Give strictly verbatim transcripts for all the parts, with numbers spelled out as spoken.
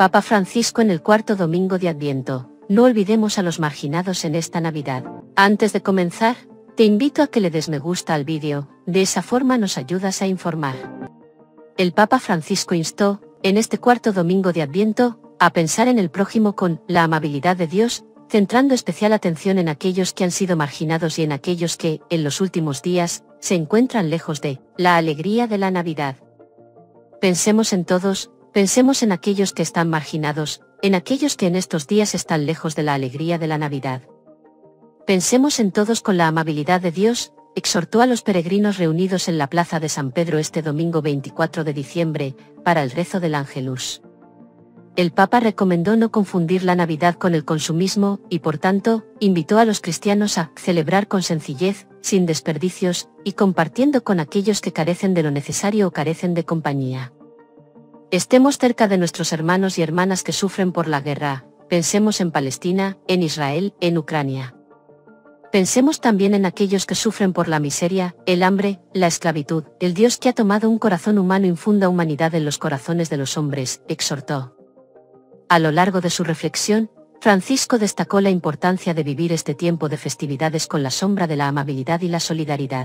Papa Francisco en el cuarto domingo de Adviento. No olvidemos a los marginados en esta Navidad. Antes de comenzar, te invito a que le des me gusta al vídeo, de esa forma nos ayudas a informar. El Papa Francisco instó, en este cuarto domingo de Adviento, a pensar en el prójimo con la amabilidad de Dios, centrando especial atención en aquellos que han sido marginados y en aquellos que, en los últimos días, se encuentran lejos de la alegría de la Navidad. Pensemos en todos, pensemos en aquellos que están marginados, en aquellos que en estos días están lejos de la alegría de la Navidad. Pensemos en todos con la amabilidad de Dios, exhortó a los peregrinos reunidos en la plaza de San Pedro este domingo veinticuatro de diciembre, para el rezo del Ángelus. El Papa recomendó no confundir la Navidad con el consumismo, y por tanto, invitó a los cristianos a celebrar con sencillez, sin desperdicios, y compartiendo con aquellos que carecen de lo necesario o carecen de compañía. Estemos cerca de nuestros hermanos y hermanas que sufren por la guerra, pensemos en Palestina, en Israel, en Ucrania. Pensemos también en aquellos que sufren por la miseria, el hambre, la esclavitud. El Dios que ha tomado un corazón humano infunda humanidad en los corazones de los hombres, exhortó. A lo largo de su reflexión, Francisco destacó la importancia de vivir este tiempo de festividades con la sombra de la amabilidad y la solidaridad.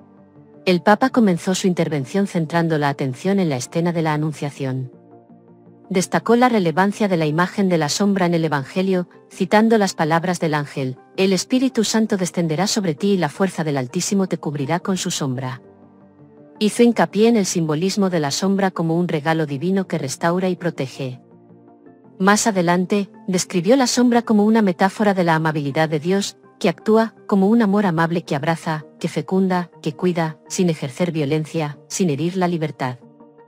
El Papa comenzó su intervención centrando la atención en la escena de la Anunciación. Destacó la relevancia de la imagen de la sombra en el Evangelio, citando las palabras del ángel: «El Espíritu Santo descenderá sobre ti y la fuerza del Altísimo te cubrirá con su sombra». Hizo hincapié en el simbolismo de la sombra como un regalo divino que restaura y protege. Más adelante, describió la sombra como una metáfora de la amabilidad de Dios, que actúa como un amor amable que abraza, que fecunda, que cuida, sin ejercer violencia, sin herir la libertad.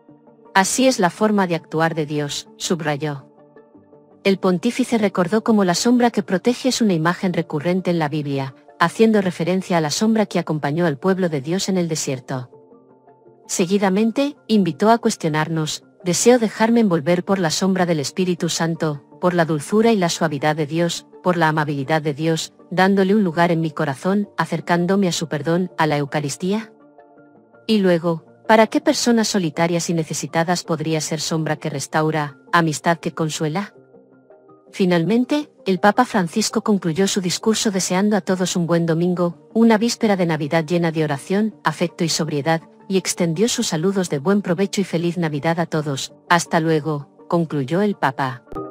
Así es la forma de actuar de Dios, subrayó. El pontífice recordó cómo la sombra que protege es una imagen recurrente en la Biblia, haciendo referencia a la sombra que acompañó al pueblo de Dios en el desierto. Seguidamente, invitó a cuestionarnos: ¿deseo dejarme envolver por la sombra del Espíritu Santo, por la dulzura y la suavidad de Dios, por la amabilidad de Dios, dándole un lugar en mi corazón, acercándome a su perdón, a la Eucaristía? Y luego, ¿para qué personas solitarias y necesitadas podría ser sombra que restaura, amistad que consuela? Finalmente, el Papa Francisco concluyó su discurso deseando a todos un buen domingo, una víspera de Navidad llena de oración, afecto y sobriedad, y extendió sus saludos de buen provecho y feliz Navidad a todos. Hasta luego, concluyó el Papa.